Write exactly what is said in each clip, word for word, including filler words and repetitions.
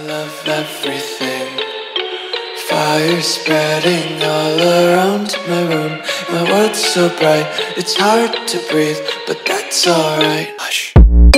love everything. Fire spreading all around my room. My world's so bright, it's hard to breathe, but that's alright. Hush.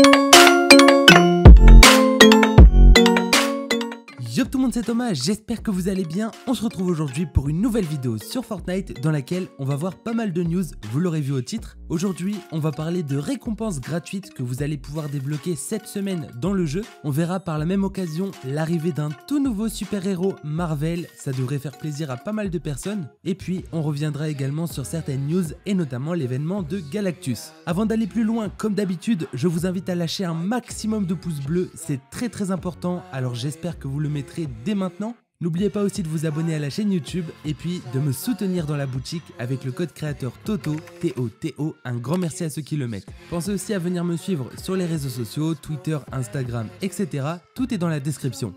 Yo tout le monde, c'est Thomas, j'espère que vous allez bien. On se retrouve aujourd'hui pour une nouvelle vidéo sur Fortnite dans laquelle on va voir pas mal de news, vous l'aurez vu au titre. Aujourd'hui, on va parler de récompenses gratuites que vous allez pouvoir débloquer cette semaine dans le jeu. On verra par la même occasion l'arrivée d'un tout nouveau super-héros Marvel, ça devrait faire plaisir à pas mal de personnes. Et puis, on reviendra également sur certaines news et notamment l'événement de Galactus. Avant d'aller plus loin, comme d'habitude, je vous invite à lâcher un maximum de pouces bleus, c'est très très important, alors j'espère que vous le mettrez dès maintenant. N'oubliez pas aussi de vous abonner à la chaîne YouTube et puis de me soutenir dans la boutique avec le code créateur TOTO, T O T O, un grand merci à ceux qui le mettent. Pensez aussi à venir me suivre sur les réseaux sociaux, Twitter, Instagram, et cetera. Tout est dans la description.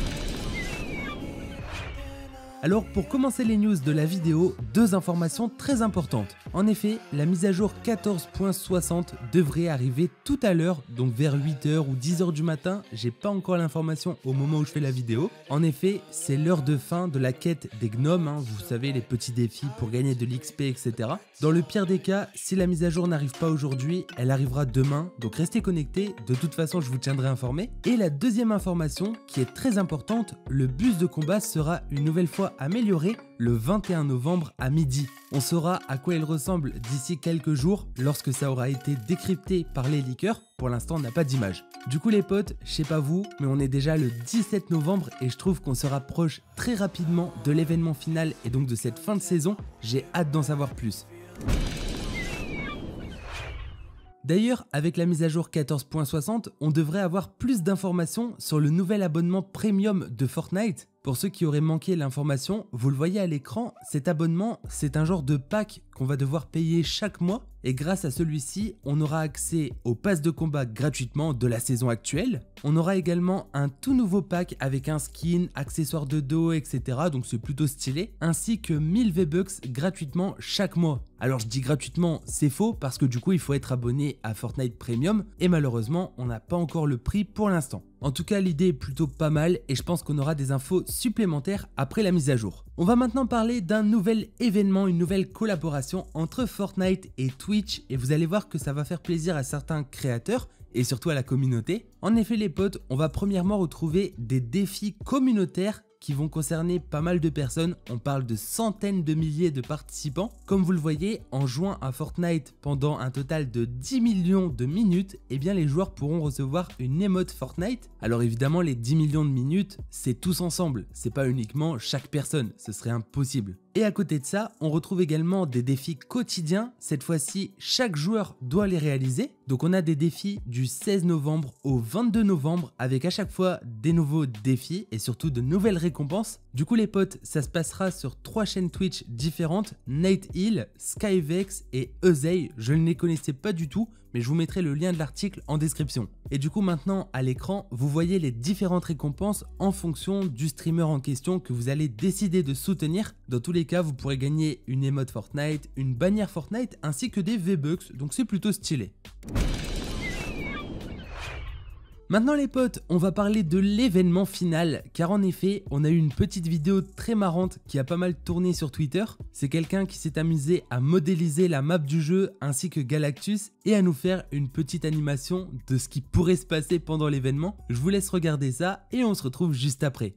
Alors pour commencer les news de la vidéo, deux informations très importantes. En effet, la mise à jour quatorze point soixante devrait arriver tout à l'heure, donc vers huit heures ou dix heures du matin, j'ai pas encore l'information au moment où je fais la vidéo. En effet, c'est l'heure de fin de la quête des gnomes, hein, vous savez les petits défis pour gagner de l'X P, et cetera. Dans le pire des cas, si la mise à jour n'arrive pas aujourd'hui, elle arrivera demain, donc restez connectés, de toute façon je vous tiendrai informé. Et la deuxième information, qui est très importante, le bus de combat sera une nouvelle fois amélioré le vingt et un novembre à midi. On saura à quoi il ressemble d'ici quelques jours lorsque ça aura été décrypté par les leakers. Pour l'instant on n'a pas d'image. Du coup les potes, je sais pas vous, mais on est déjà le dix-sept novembre et je trouve qu'on se rapproche très rapidement de l'événement final et donc de cette fin de saison. J'ai hâte d'en savoir plus. D'ailleurs, avec la mise à jour quatorze point soixante, on devrait avoir plus d'informations sur le nouvel abonnement premium de Fortnite. Pour ceux qui auraient manqué l'information, vous le voyez à l'écran, cet abonnement, c'est un genre de pack qu'on va devoir payer chaque mois. Et grâce à celui-ci, on aura accès au pass de combat gratuitement de la saison actuelle. On aura également un tout nouveau pack avec un skin, accessoires de dos, et cetera. Donc c'est plutôt stylé. Ainsi que mille V-Bucks gratuitement chaque mois. Alors je dis gratuitement, c'est faux parce que du coup il faut être abonné à Fortnite Premium. Et malheureusement, on n'a pas encore le prix pour l'instant. En tout cas, l'idée est plutôt pas mal et je pense qu'on aura des infos supplémentaires après la mise à jour. On va maintenant parler d'un nouvel événement, une nouvelle collaboration entre Fortnite et Twitch et vous allez voir que ça va faire plaisir à certains créateurs et surtout à la communauté. En effet les potes, on va premièrement retrouver des défis communautaires qui vont concerner pas mal de personnes, on parle de centaines de milliers de participants. Comme vous le voyez, en jouant à Fortnite pendant un total de dix millions de minutes, eh bien les joueurs pourront recevoir une émote Fortnite. Alors évidemment les dix millions de minutes, c'est tous ensemble, c'est pas uniquement chaque personne, ce serait impossible. Et à côté de ça, on retrouve également des défis quotidiens, cette fois-ci chaque joueur doit les réaliser. Donc on a des défis du seize novembre au vingt-deux novembre avec à chaque fois des nouveaux défis et surtout de nouvelles récompenses. Du coup les potes, ça se passera sur trois chaînes Twitch différentes, Nate Hill, Skyvex et Euzei. Je ne les connaissais pas du tout, mais je vous mettrai le lien de l'article en description. Et du coup maintenant à l'écran, vous voyez les différentes récompenses en fonction du streamer en question que vous allez décider de soutenir. Dans tous les cas, vous pourrez gagner une émote Fortnite, une bannière Fortnite ainsi que des V-Bucks, donc c'est plutôt stylé. Maintenant les potes, on va parler de l'événement final, car en effet, on a eu une petite vidéo très marrante qui a pas mal tourné sur Twitter. C'est quelqu'un qui s'est amusé à modéliser la map du jeu ainsi que Galactus et à nous faire une petite animation de ce qui pourrait se passer pendant l'événement. Je vous laisse regarder ça et on se retrouve juste après.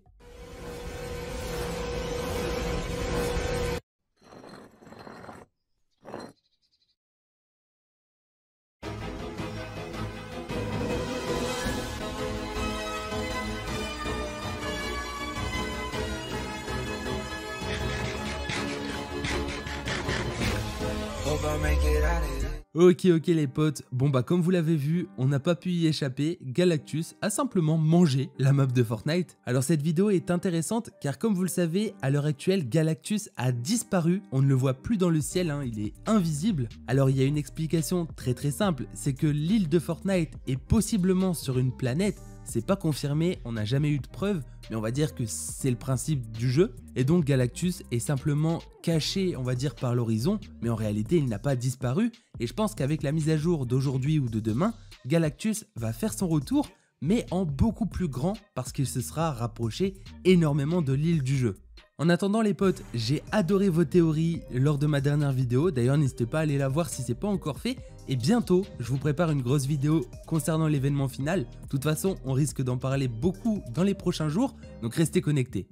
Ok ok les potes, bon bah comme vous l'avez vu, on n'a pas pu y échapper, Galactus a simplement mangé la map de Fortnite. Alors cette vidéo est intéressante car comme vous le savez, à l'heure actuelle Galactus a disparu, on ne le voit plus dans le ciel, hein, il est invisible. Alors il y a une explication très très simple, c'est que l'île de Fortnite est possiblement sur une planète. C'est pas confirmé, on n'a jamais eu de preuves, mais on va dire que c'est le principe du jeu. Et donc Galactus est simplement caché, on va dire, par l'horizon, mais en réalité il n'a pas disparu. Et je pense qu'avec la mise à jour d'aujourd'hui ou de demain, Galactus va faire son retour, mais en beaucoup plus grand parce qu'il se sera rapproché énormément de l'île du jeu. En attendant les potes, j'ai adoré vos théories lors de ma dernière vidéo, d'ailleurs n'hésitez pas à aller la voir si c'est pas encore fait, et bientôt je vous prépare une grosse vidéo concernant l'événement final. De toute façon on risque d'en parler beaucoup dans les prochains jours, donc restez connectés.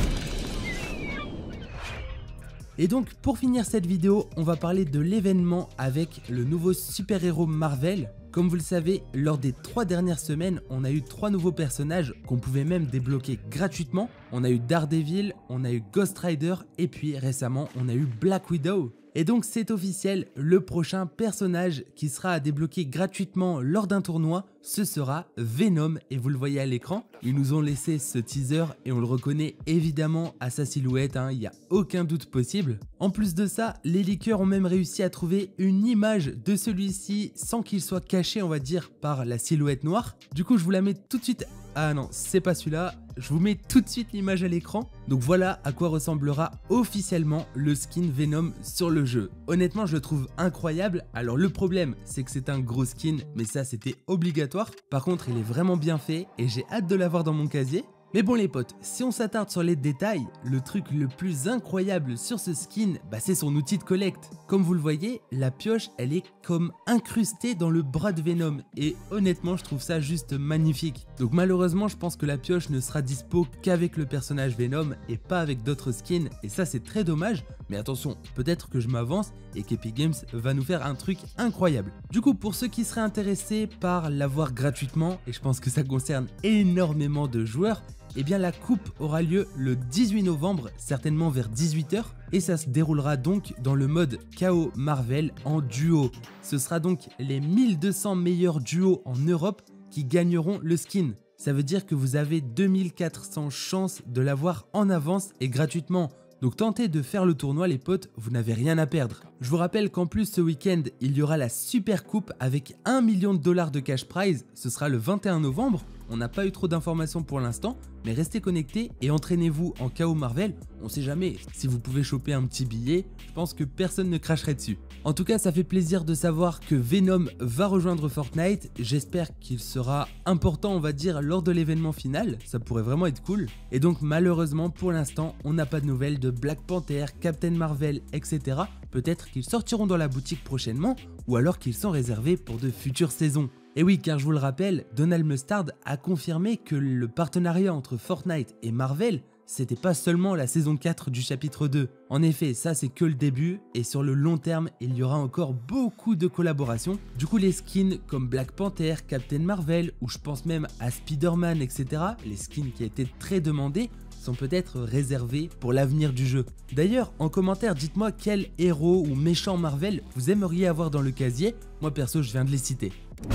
Et donc pour finir cette vidéo, on va parler de l'événement avec le nouveau super-héros Marvel. Comme vous le savez, lors des trois dernières semaines, on a eu trois nouveaux personnages qu'on pouvait même débloquer gratuitement. On a eu Daredevil, on a eu Ghost Rider et puis récemment on a eu Black Widow. Et donc c'est officiel, le prochain personnage qui sera à débloquer gratuitement lors d'un tournoi, ce sera Venom et vous le voyez à l'écran. Ils nous ont laissé ce teaser et on le reconnaît évidemment à sa silhouette, hein, il n'y a aucun doute possible. En plus de ça, les leakers ont même réussi à trouver une image de celui-ci sans qu'il soit caché on va dire par la silhouette noire. Du coup je vous la mets tout de suite. Ah non, c'est pas celui-là, je vous mets tout de suite l'image à l'écran. Donc voilà à quoi ressemblera officiellement le skin Venom sur le jeu. Honnêtement, je le trouve incroyable. Alors le problème, c'est que c'est un gros skin, mais ça c'était obligatoire. Par contre, il est vraiment bien fait et j'ai hâte de l'avoir dans mon casier. Mais bon les potes, si on s'attarde sur les détails, le truc le plus incroyable sur ce skin, bah c'est son outil de collecte. Comme vous le voyez, la pioche elle est comme incrustée dans le bras de Venom et honnêtement je trouve ça juste magnifique. Donc malheureusement je pense que la pioche ne sera dispo qu'avec le personnage Venom et pas avec d'autres skins et ça c'est très dommage. Mais attention, peut-être que je m'avance et qu'Epic Games va nous faire un truc incroyable. Du coup pour ceux qui seraient intéressés par l'avoir gratuitement, et je pense que ça concerne énormément de joueurs, eh bien la coupe aura lieu le dix-huit novembre, certainement vers dix-huit heures, et ça se déroulera donc dans le mode K O Marvel en duo. Ce sera donc les mille deux cents meilleurs duos en Europe qui gagneront le skin. Ça veut dire que vous avez deux mille quatre cents chances de l'avoir en avance et gratuitement. Donc tentez de faire le tournoi les potes, vous n'avez rien à perdre. Je vous rappelle qu'en plus ce week-end, il y aura la super coupe avec un million de dollars de cash prize, ce sera le vingt et un novembre. On n'a pas eu trop d'informations pour l'instant, mais restez connectés et entraînez-vous en K O Marvel. On sait jamais, si vous pouvez choper un petit billet, je pense que personne ne cracherait dessus. En tout cas, ça fait plaisir de savoir que Venom va rejoindre Fortnite. J'espère qu'il sera important, on va dire, lors de l'événement final. Ça pourrait vraiment être cool. Et donc malheureusement, pour l'instant, on n'a pas de nouvelles de Black Panther, Captain Marvel, et cetera. Peut-être qu'ils sortiront dans la boutique prochainement, ou alors qu'ils sont réservés pour de futures saisons. Et oui, car je vous le rappelle, Donald Mustard a confirmé que le partenariat entre Fortnite et Marvel, c'était pas seulement la saison quatre du chapitre deux. En effet, ça c'est que le début et sur le long terme, il y aura encore beaucoup de collaborations. Du coup, les skins comme Black Panther, Captain Marvel ou je pense même à Spider-Man, et cetera, les skins qui étaient très demandés, sont peut-être réservés pour l'avenir du jeu. D'ailleurs, en commentaire, dites-moi quel héros ou méchant Marvel vous aimeriez avoir dans le casier. Moi perso, je viens de les citer.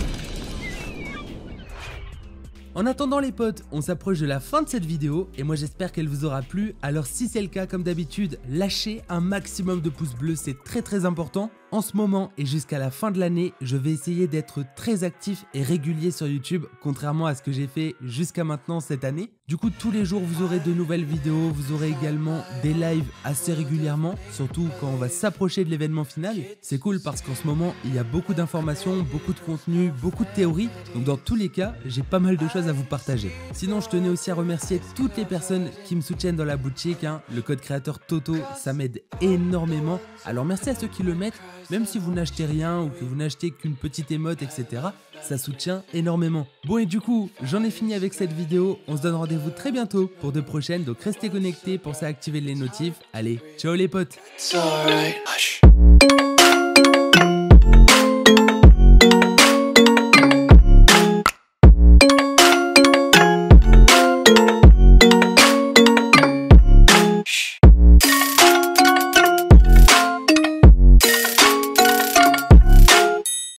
En attendant les potes, on s'approche de la fin de cette vidéo et moi j'espère qu'elle vous aura plu. Alors si c'est le cas, comme d'habitude, lâchez un maximum de pouces bleus, c'est très très important. En ce moment et jusqu'à la fin de l'année, je vais essayer d'être très actif et régulier sur YouTube, contrairement à ce que j'ai fait jusqu'à maintenant cette année. Du coup, tous les jours, vous aurez de nouvelles vidéos, vous aurez également des lives assez régulièrement, surtout quand on va s'approcher de l'événement final. C'est cool parce qu'en ce moment, il y a beaucoup d'informations, beaucoup de contenu, beaucoup de théories. Donc dans tous les cas, j'ai pas mal de choses à vous partager. Sinon, je tenais aussi à remercier toutes les personnes qui me soutiennent dans la boutique, hein. Le code créateur Toto, ça m'aide énormément. Alors merci à ceux qui le mettent. Même si vous n'achetez rien ou que vous n'achetez qu'une petite émote, et cetera, ça soutient énormément. Bon et du coup, j'en ai fini avec cette vidéo. On se donne rendez-vous très bientôt pour de prochaines. Donc restez connectés, pensez à activer les notifs. Allez, ciao les potes.